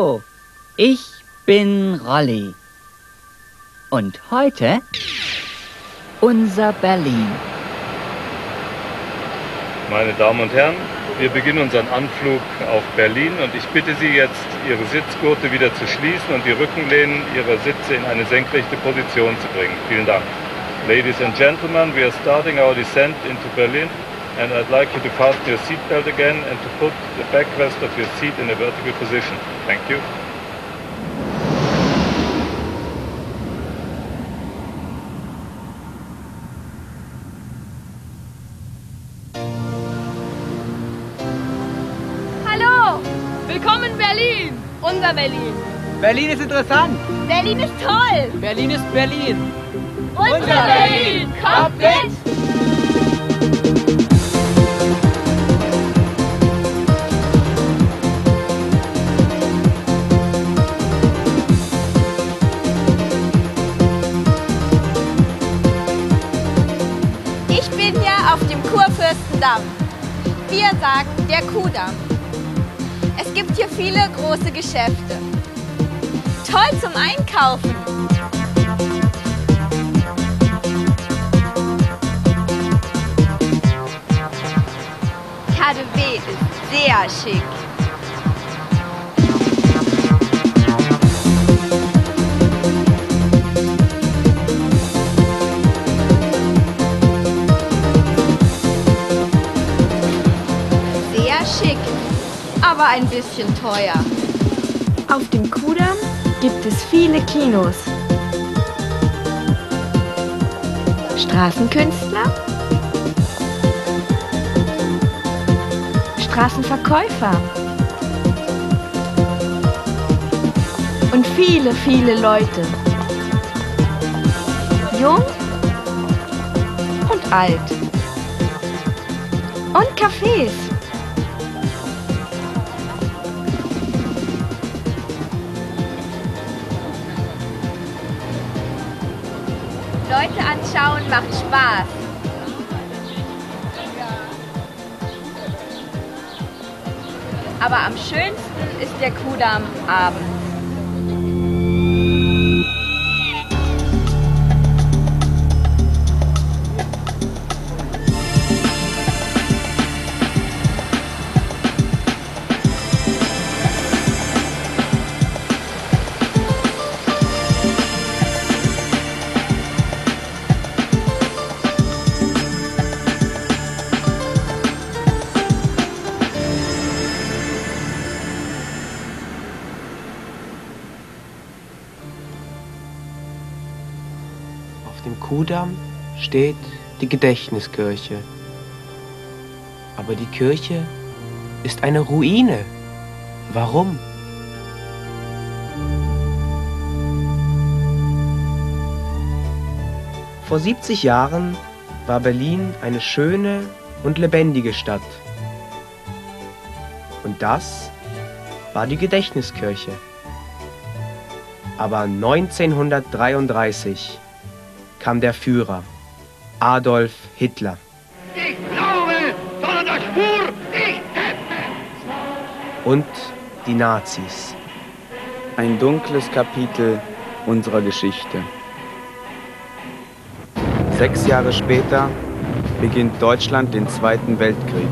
Hallo, ich bin Rolli. Und heute unser Berlin. Meine Damen und Herren, wir beginnen unseren Anflug auf Berlin und ich bitte Sie jetzt, Ihre Sitzgurte wieder zu schließen und die Rückenlehnen Ihrer Sitze in eine senkrechte Position zu bringen. Vielen Dank. Ladies and gentlemen, we are starting our descent into Berlin and I'd like you to fasten your seatbelt again and to put the backrest of your seat in a vertical position. Thank you. Hallo! Willkommen in Berlin! Unser Berlin! Berlin ist interessant! Berlin ist toll! Berlin ist Berlin! Unser Berlin! Kommt mit! Ich bin ja auf dem Kurfürstendamm. Wir sagen der Kuhdamm. Es gibt hier viele große Geschäfte. Toll zum Einkaufen. KaDeWe ist sehr schick. Sehr schick, aber ein bisschen teuer. Auf dem Kudamm gibt es viele Kinos, Straßenkünstler, Straßenverkäufer und viele, viele Leute, jung und alt, und Cafés. Leute anschauen macht Spaß. Aber am schönsten ist der Kudamm abends. Auf dem Kudamm steht die Gedächtniskirche. Aber die Kirche ist eine Ruine. Warum? Vor 70 Jahren war Berlin eine schöne und lebendige Stadt. Und das war die Gedächtniskirche. Aber 1933 kam der Führer, Adolf Hitler. Ich glaube, sondern der Spur, ich kämpfe! Und die Nazis. Ein dunkles Kapitel unserer Geschichte. 6 Jahre später beginnt Deutschland den Zweiten Weltkrieg.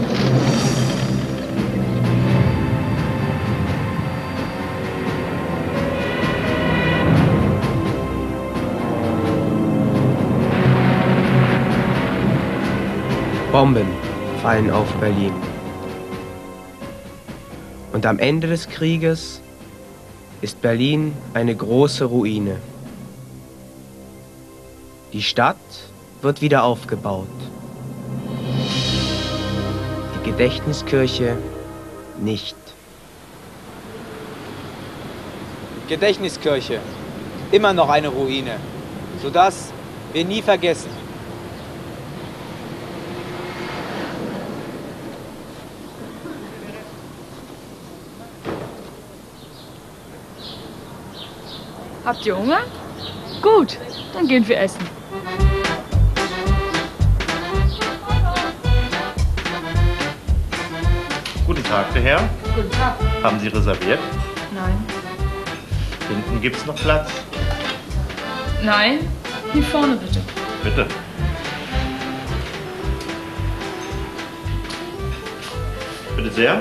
Bomben fallen auf Berlin. Und am Ende des Krieges ist Berlin eine große Ruine. Die Stadt wird wieder aufgebaut. Die Gedächtniskirche nicht. Gedächtniskirche, immer noch eine Ruine, sodass wir nie vergessen. Habt ihr Hunger? Gut, dann gehen wir essen. Guten Tag, der Herr. Guten Tag. Haben Sie reserviert? Nein. Hinten gibt's noch Platz. Nein, hier vorne bitte. Bitte. Bitte sehr.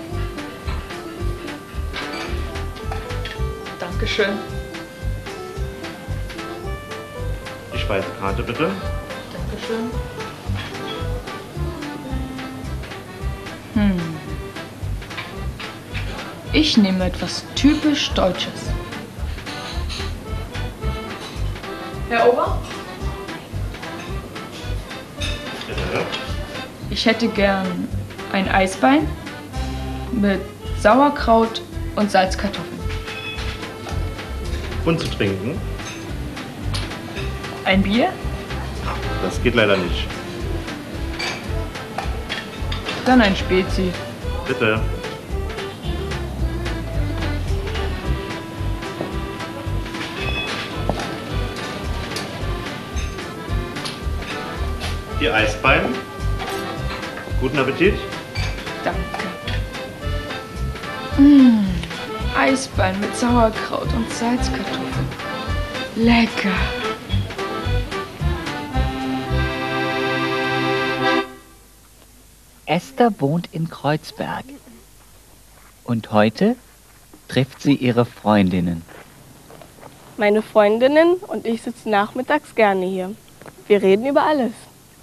Dankeschön. Die Speisekarte bitte. Dankeschön. Ich nehme etwas typisch Deutsches. Herr Ober? Bitte. Ich hätte gern ein Eisbein mit Sauerkraut und Salzkartoffeln. Und zu trinken? Ein Bier? Das geht leider nicht. Dann ein Spezi. Bitte. Ihr Eisbein. Guten Appetit. Danke. Eisbein mit Sauerkraut und Salzkartoffeln. Lecker. Esther wohnt in Kreuzberg. Und heute trifft sie ihre Freundinnen. Meine Freundinnen und ich sitzen nachmittags gerne hier. Wir reden über alles.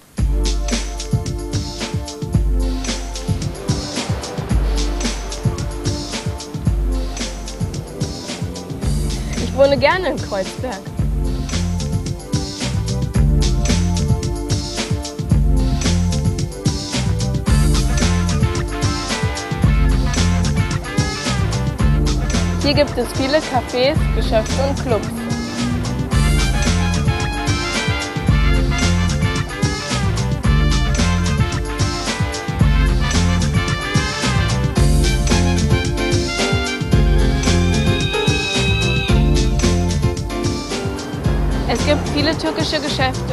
Ich wohne gerne in Kreuzberg. Hier gibt es viele Cafés, Geschäfte und Clubs. Es gibt viele türkische Geschäfte.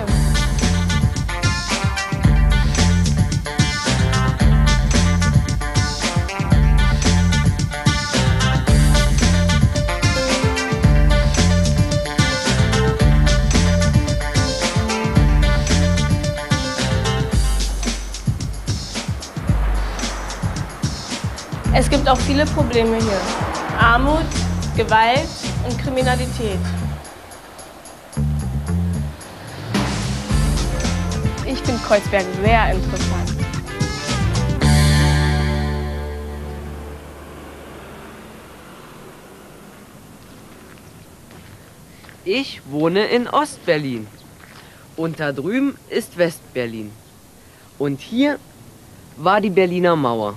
Es gibt auch viele Probleme hier. Armut, Gewalt und Kriminalität. Ich finde Kreuzberg sehr interessant. Ich wohne in Ostberlin. Und da drüben ist Westberlin. Und hier war die Berliner Mauer.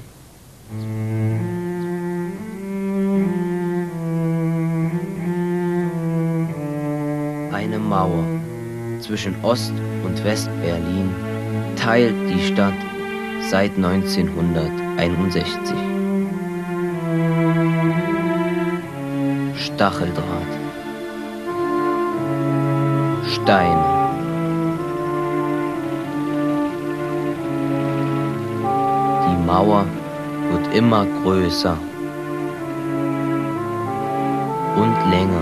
Eine Mauer zwischen Ost- und Westberlin teilt die Stadt seit 1961. Stacheldraht, Steine, die Mauer wird immer größer und länger.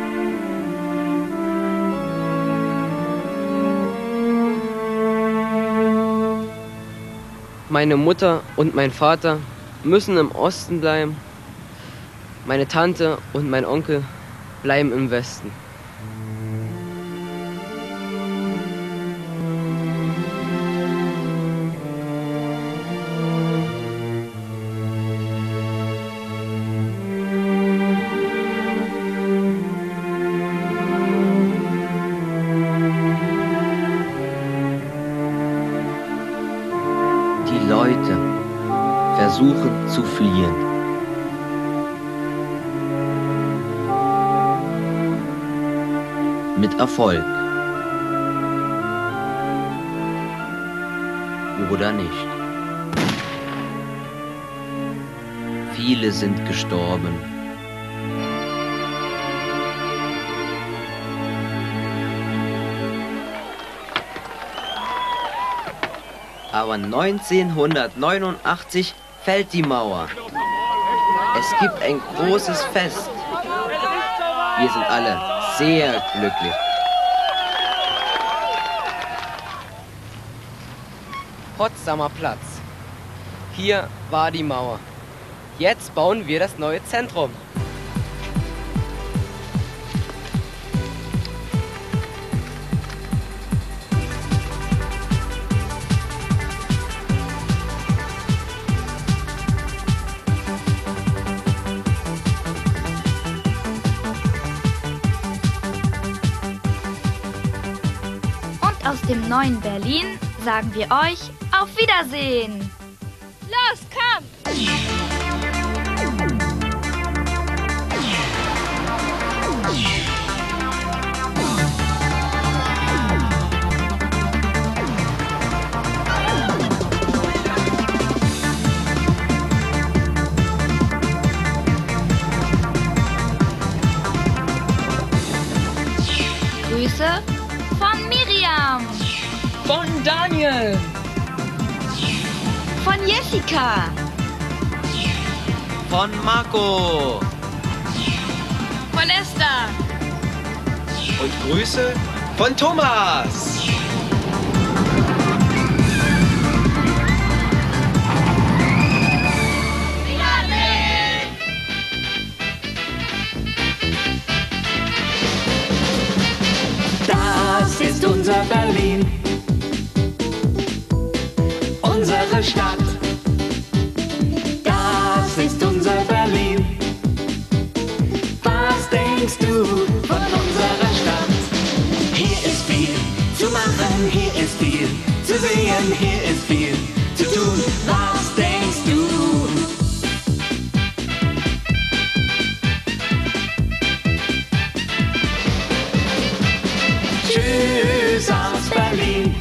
Meine Mutter und mein Vater müssen im Osten bleiben. Meine Tante und mein Onkel bleiben im Westen. Die Leute versuchen zu fliehen. Mit Erfolg. Oder nicht. Viele sind gestorben. Aber 1989 fällt die Mauer. Es gibt ein großes Fest. Wir sind alle sehr glücklich. Potsdamer Platz. Hier war die Mauer. Jetzt bauen wir das neue Zentrum. Und aus dem neuen Berlin sagen wir euch auf Wiedersehen. Los, komm! Grüße von Miriam. Von Daniel. Von Jessica. Von Marco. Von Esther. Und Grüße von Thomas. Das ist unser Berlin, unsere Stadt. Das ist unser Berlin. Was denkst du von unserer Stadt? Hier ist viel zu machen, hier ist viel zu sehen, hier ist viel zu tun. Was denkst du? Tschüss aus Berlin.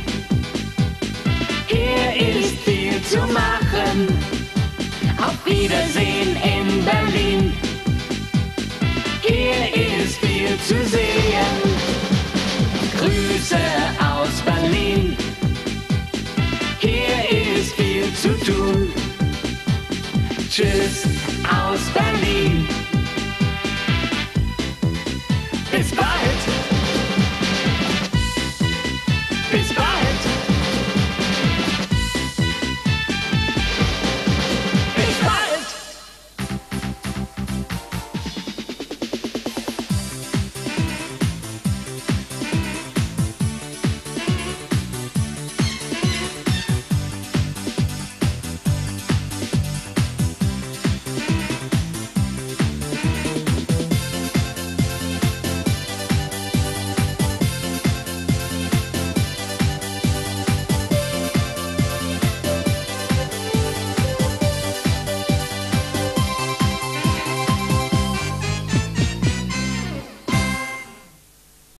Hier ist viel zu machen. Auf Wiedersehen in Berlin. Hier ist viel zu sehen. Grüße aus Berlin. Hier ist viel zu tun. Tschüss aus Berlin.